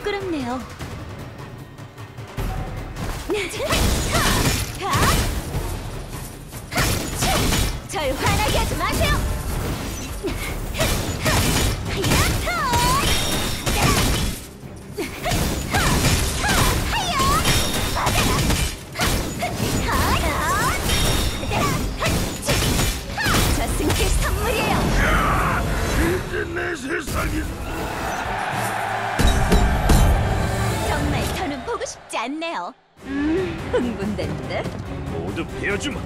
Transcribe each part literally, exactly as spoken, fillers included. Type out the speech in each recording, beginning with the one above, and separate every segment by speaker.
Speaker 1: 부끄럽네요. 절 화나게 하지 마세요. 저승길 선물이에요.
Speaker 2: 이제 내 세상이
Speaker 1: 정말 더는 보고 싶지 않네요. 음, 흥분된데?
Speaker 2: 모두 베어주마.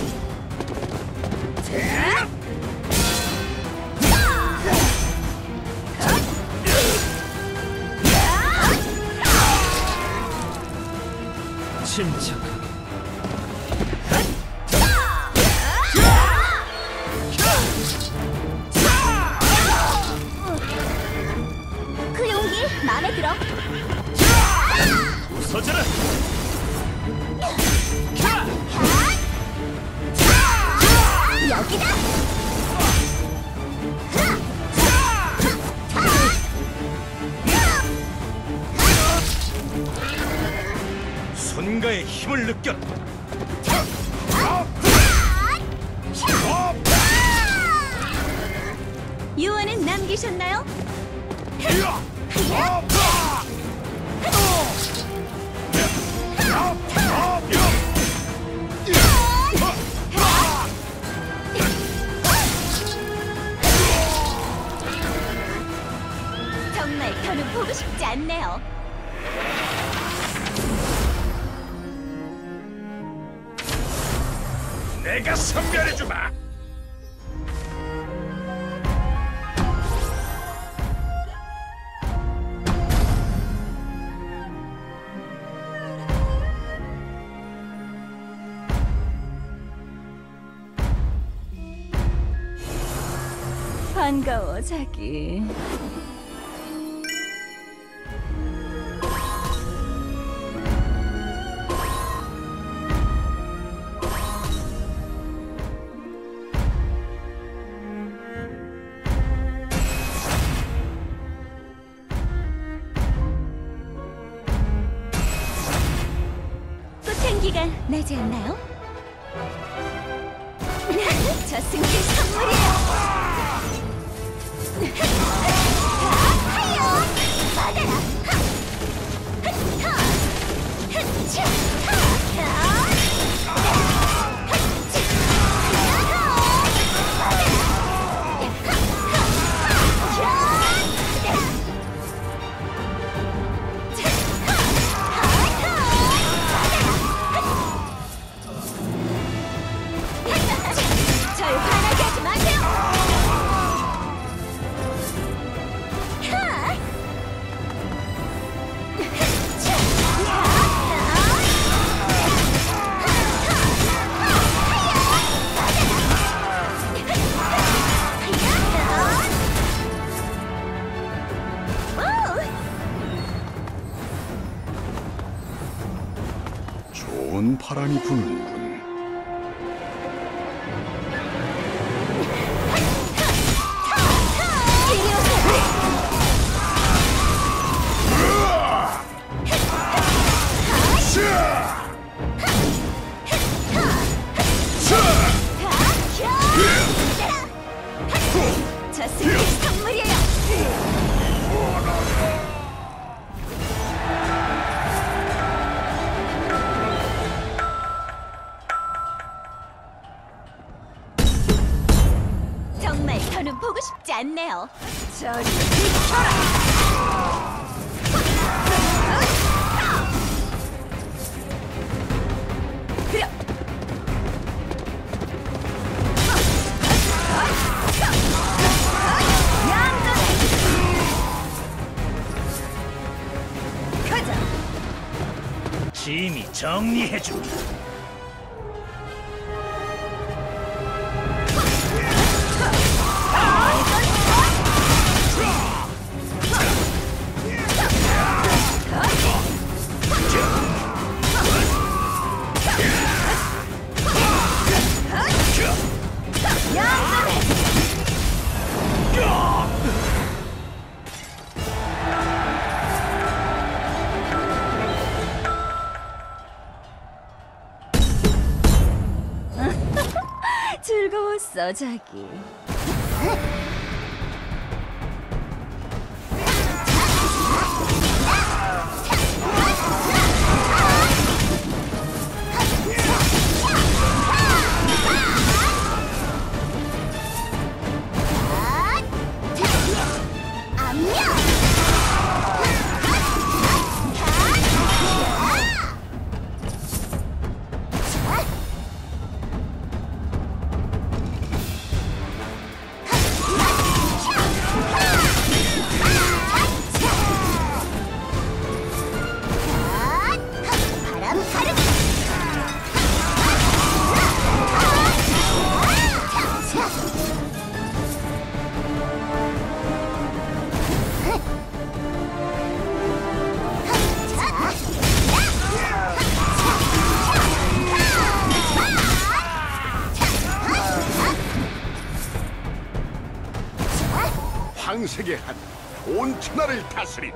Speaker 3: 침착하게.
Speaker 1: 그 용기 마음에 들어.
Speaker 2: 부서져라.
Speaker 1: 여기다.
Speaker 2: 손가의 힘을 느껴라.
Speaker 1: 유언은 남기셨나요? 정말 더는 보고 싶지 않네요.
Speaker 2: 내가 선별해주마.
Speaker 1: 반가워, 자기. 꽃향기가 나지 않나요? 저승길 선물이에요. 하여! 받아라! 절 화나게 하지 마세요!
Speaker 2: 좋은 바람이 부는군.
Speaker 1: 저승길 선물이에요. 정말 더는 보고 싶지 않네요. 저리 비켜라.
Speaker 2: 짐이 정리해주마.
Speaker 1: 즐거웠어, 자기.
Speaker 2: 황색의 한 온 천하를 다스린다.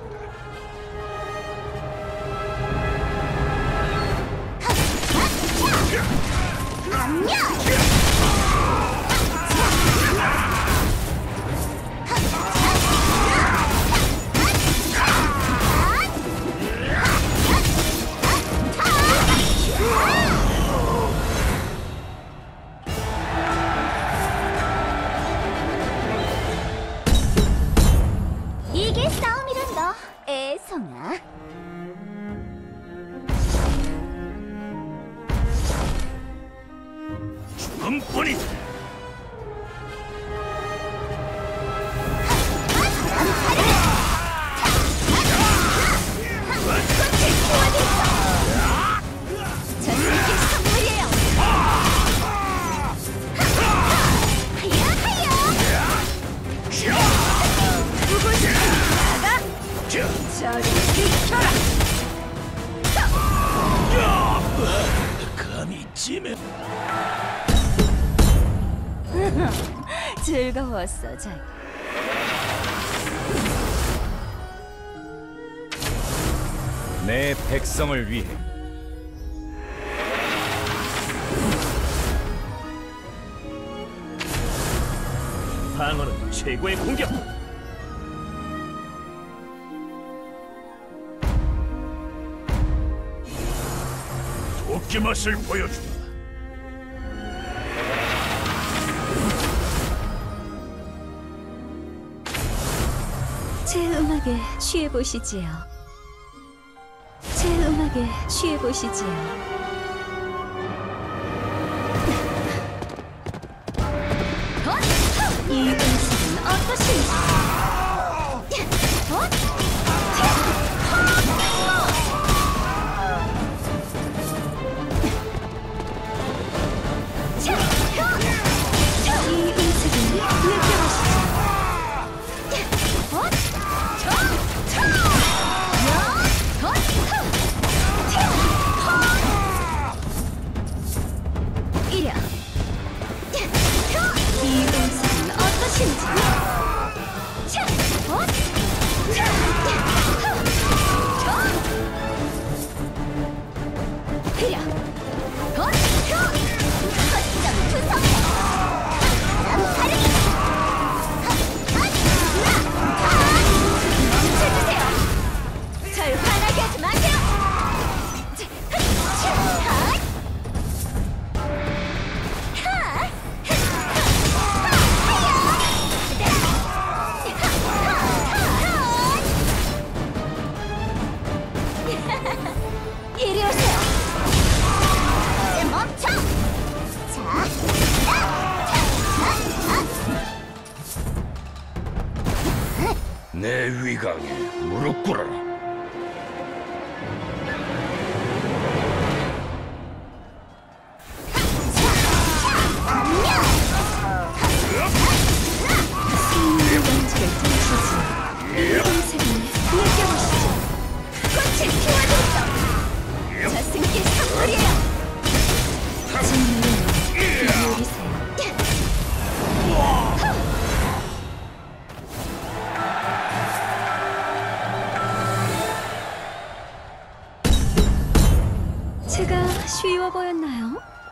Speaker 1: 이게 싸움이란 너, 애송아.
Speaker 2: 죽음뿐이다.
Speaker 1: 전생의 선물이에요. 보고 싶으니까 저리 비켜라.
Speaker 2: 감히 찜해.
Speaker 1: 즐거웠어, 자기.
Speaker 2: 내 백성을 위해. 방어는 최고의 공격. 도끼 맛을 보여주마.
Speaker 1: 제 음악에 취해보시지요. 제 음악에 취해보시지요. 이 음식은 어떠신지? 이 음식은 느껴보시죠. 이려. 이 음식은 어떠신지? 이려. 거점 투성이. 바람 가르기. 멈춰주세요. 절 화나게 하지 마세요. 이리 오세요. 이제 멈춰. 자,
Speaker 2: 내 위강에 무릎 꿇어라.
Speaker 1: 승리의 먼지를 들으시지. 이 음색을 느껴보시죠. 꽃을 피워드리죠. 저승길 선물이에요. 진리는 기울이세요. 제가 쉬워 보였나요?